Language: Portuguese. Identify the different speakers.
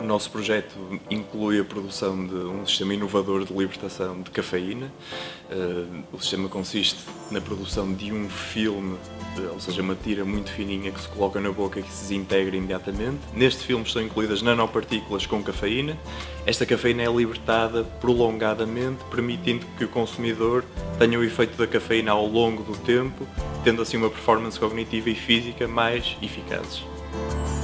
Speaker 1: nosso projeto inclui a produção de um sistema inovador de libertação de cafeína. O sistema consiste na produção de um filme, ou seja, uma tira muito fininha que se coloca na boca e que se desintegra imediatamente. Neste filme estão incluídas nanopartículas com cafeína. Esta cafeína é libertada prolongadamente, permitindo que o consumidor tenha o efeito da cafeína ao longo do tempo, tendo assim uma performance cognitiva e física mais eficazes.